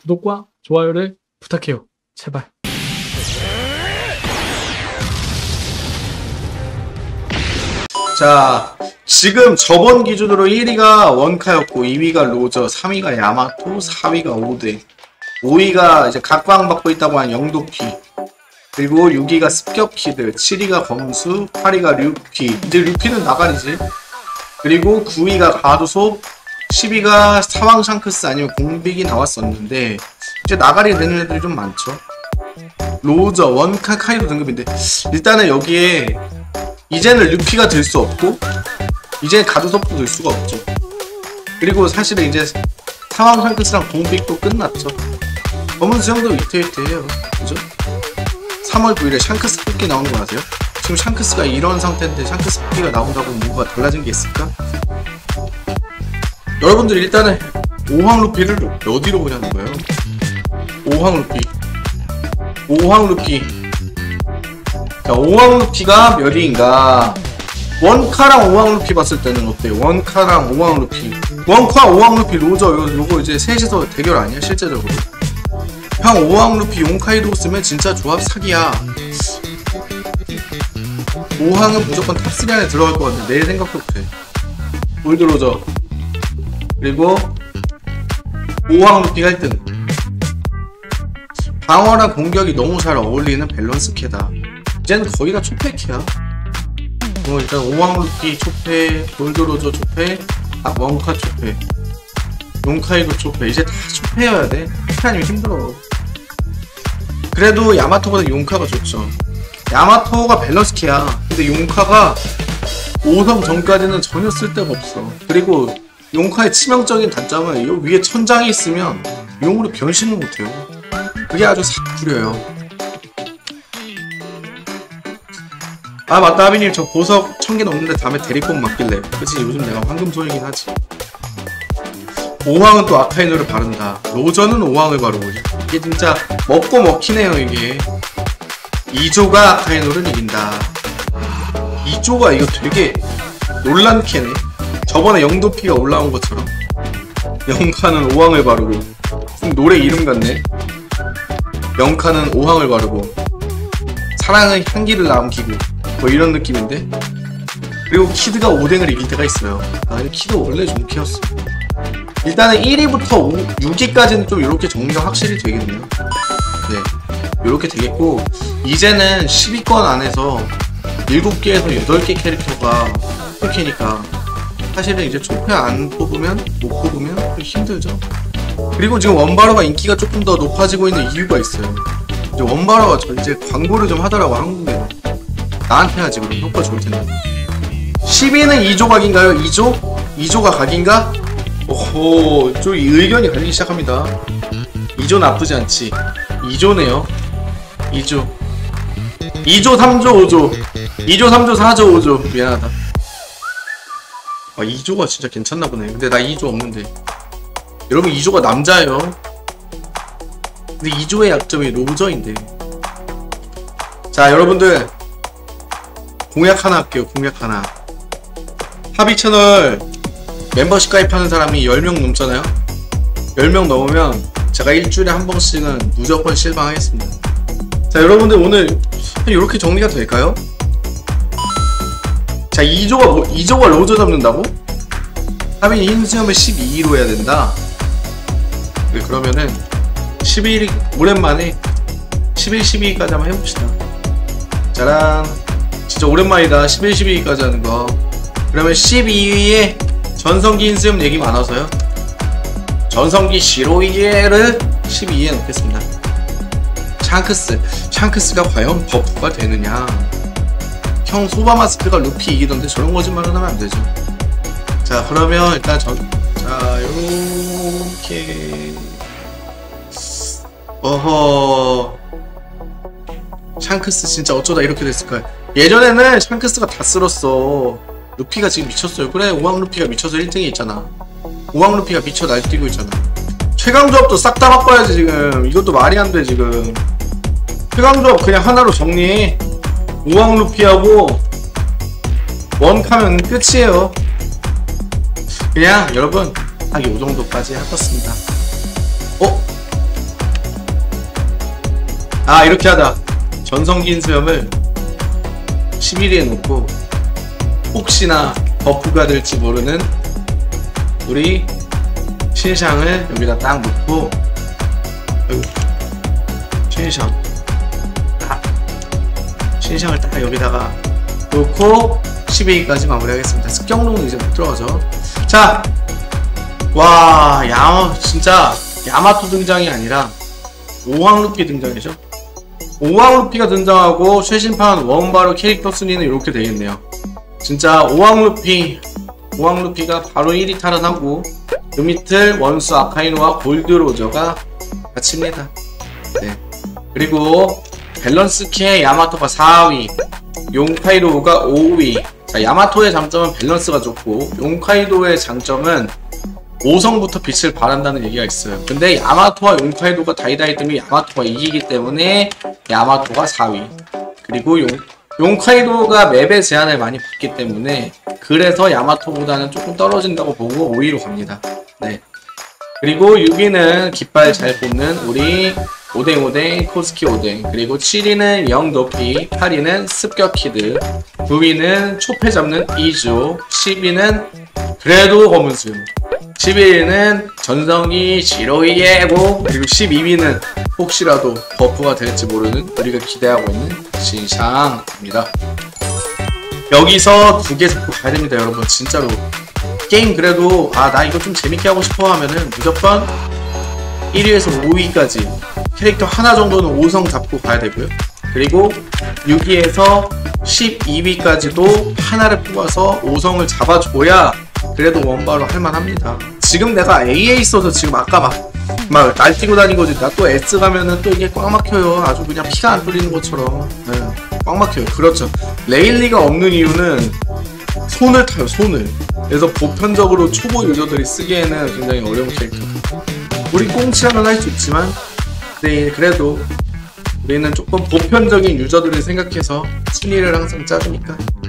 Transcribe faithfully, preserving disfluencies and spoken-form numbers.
구독과 좋아요를 부탁해요. 제발. 자, 지금 저번 기준으로 일 위가 원카였고 이 위가 로저, 삼 위가 야마토, 사 위가 오데, 오 위가 이제 각광받고 있다고 하는 영도피, 그리고 육 위가 습격키드, 칠 위가 검수, 팔 위가 류피, 이제 류피는 나가리지. 그리고 구 위가 가두소, 십 위가 사왕 샹크스 아니면 공빅이 나왔었는데 이제 나가리 되는 애들이 좀 많죠. 로저, 원카, 카이도 등급인데 일단은 여기에 이제는 루피가 될 수 없고 이제 가두섭도 될 수가 없죠. 그리고 사실은 이제 사왕 샹크스랑 공빅도 끝났죠. 검은 수영도 위태위태해요. 그죠? 삼월 구일에 샹크스 뽑기 나오는 거 아세요? 지금 샹크스가 이런 상태인데 샹크스 뽑기가 나온다고 뭐가 달라진 게 있을까? 여러분들 일단은 오황 루피를 어디로 보냐는 거예요. 오황 루피 오황 루피 자, 오황 루피가 몇 위인가? 원카랑 오황 루피 봤을 때는 어때요? 원카랑 오황 루피, 원카 오황 루피 로저 요거, 요거 이제 셋이서 대결 아니야 실제적으로? 형 오황 루피 용카이도 쓰면 진짜 조합 사기야. 오황은 무조건 탑쓰리 안에 들어갈 것 같아. 내 생각도 돼. 골드 로저 그리고 오황 루피가 일 등. 방어랑 공격이 너무 잘 어울리는 밸런스 캐다. 이제는 거의 다 초패키야. 뭐 일단 오황 루피 초패, 골드 로저 초패, 아 원카 초패, 용카이도 초패. 이제 다 초패여야 돼. 초패 아니면 힘들어. 그래도 야마토보다 용카가 좋죠. 야마토가 밸런스 키야. 근데 용카가 오 성 전까지는 전혀 쓸데가 없어. 그리고 용카의 치명적인 단점은 이 위에 천장이 있으면 용으로 변신을 못해요. 그게 아주 싹 구려요. 아 맞다 하비님, 저 보석 천 개 넘는데 다음에 대리권 맡길래. 그치, 요즘 내가 황금소이긴 하지. 오황은 또 아카이노를 바른다. 로저는 오황을 바르고. 이게 진짜 먹고 먹히네요. 이게 이 조가 아카이노를 이긴다. 이 조가 이거 되게 논란캐네. 저번에 영도피가 올라온 것처럼 영카는 오황을 바르고. 노래 이름 같네. 영카는 오황을 바르고 사랑은 향기를 남기고 뭐 이런 느낌인데. 그리고 키드가 오뎅을 이길 때가 있어요. 아 근데 키드 원래 좀 키였어. 일단은 일 위부터 육 위까지는 좀 이렇게 정리가 확실히 되겠네요. 네, 이렇게 되겠고 이제는 십 위권 안에서 일곱 개에서 여덟 개 캐릭터가 초패니까 사실은 이제 초패 안 뽑으면 못 뽑으면 좀 힘들죠. 그리고 지금 원바로가 인기가 조금 더 높아지고 있는 이유가 있어요. 이제 원바로가 저 이제 광고를 좀 하더라고. 한국에 나한테 하지. 그럼 효과 좋을 텐데. 십 위는 이 조 각인가요? 이 조? 이 조가 각인가? 오호, 좀 의견이 갈리기 시작합니다. 이 조 나쁘지 않지. 이 조네요. 이 조 이 조, 삼 조, 오 조 이 조, 삼 조, 사 조, 오 조 미안하다. 아 이 조가 진짜 괜찮나 보네. 근데 나 이 조 없는데. 여러분 이 조가 남자예요. 근데 이 조의 약점이 로저인데. 자 여러분들 공약 하나 할게요. 공약 하나. 하비 채널 멤버십 가입하는 사람이 열 명 넘잖아요. 열 명 넘으면 제가 일주일에 한 번씩은 무조건 실방 하겠습니다. 자 여러분들 오늘 이렇게 정리가 될까요? 자 이 조가 뭐, 이 조가 로저 잡는다고? 하빈이 흰수염을 십이 위로 해야 된다. 네, 그러면은 십일 위 오랜만에 십일, 십이 위까지 한번 해봅시다. 짜란. 진짜 오랜만이다. 십일, 십이 위까지 하는 거. 그러면 십이 위에 전성기 흰수염 얘기 많아서요. 전성기 시로이에를 십이 위에 넣겠습니다. 샹크스. 샹크스가 과연 버프가 되느냐. 형 소바마스크가 루피 이기던데 저런 거짓말은 하면 안 되죠. 자 그러면 일단 전, 자 요렇게 어허 샹크스 진짜 어쩌다 이렇게 됐을까요? 예전에는 샹크스가 다 쓸었어. 루피가 지금 미쳤어요. 그래 오황 루피가 미쳐서 일 등에 있잖아. 오황 루피가 미쳐 날뛰고 있잖아. 최강 조합도 싹 다 바꿔야지 지금. 이것도 말이 안 돼 지금. 최강 조합 그냥 하나로 정리해. 오황 루피하고 원카면 끝이에요. 그냥 여러분 한 요 정도까지 해봤습니다. 어? 아 이렇게 하자. 전성기인 수염을 십일 위에 놓고 혹시나 버프가 될지 모르는 우리 신샹을 여기다 딱 놓고 신샹 딱 신샹을 딱 여기다가 놓고 십이 위까지 마무리하겠습니다. 습격로는 이제 못 들어가죠. 자, 와, 야, 진짜 야마토 등장이 아니라 오황 루피 등장이죠. 오황 루피가 등장하고 최신판 원바로 캐릭터 순위는 이렇게 되겠네요. 진짜 오황 루피, 오황 루피가 바로 일 위 탈환하고 그 밑을 원수 아카이노와 골드로저가 같이입니다. 네. 그리고 밸런스 캐 야마토가 사 위, 용카이도가 오 위. 자, 야마토의 장점은 밸런스가 좋고 용카이도의 장점은 오 성부터 빛을 발한다는 얘기가 있어요. 근데 야마토와 용카이도가 다이다이 뜨면 야마토가 이기기 때문에 야마토가 사 위. 그리고 용, 용카이도가 맵의 제한을 많이 받기 때문에 그래서 야마토보다는 조금 떨어진다고 보고 오 위로 갑니다. 네. 그리고 육 위는 깃발 잘 뽑는 우리 오뎅오뎅 코스키 오뎅. 그리고 칠 위는 영도피, 팔 위는 습격키드, 구 위는 초패 잡는 이조, 십 위는 그래도 검은수염, 십일 위는 전성기 지로이 예고, 그리고 십이 위는 혹시라도 버프가 될지 모르는 우리가 기대하고 있는 신샹입니다. 여기서 두 개 잡고 가야 됩니다, 여러분. 진짜로 게임 그래도 아 나 이거 좀 재밌게 하고 싶어 하면은 무조건 일 위에서 오 위까지 캐릭터 하나 정도는 오 성 잡고 가야 되고요. 그리고 육 위에서 십이 위까지도 하나를 뽑아서 오 성을 잡아줘야 그래도 원바로 할만합니다. 지금 내가 에이에 있어서 지금 아까 막, 막 날뛰고 다니거든. 나 또 S 가면은 또 이게 꽉 막혀요. 아주 그냥 피가 안 뚫리는 것처럼. 네, 꽉 막혀요. 그렇죠. 레일리가 없는 이유는 손을 타요, 손을. 그래서 보편적으로 초보 유저들이 쓰기에는 굉장히 어려운 캐릭터. 우리 꽁치라면 할 수 있지만, 네, 그래도 우리는 조금 보편적인 유저들을 생각해서 순위를 항상 짜주니까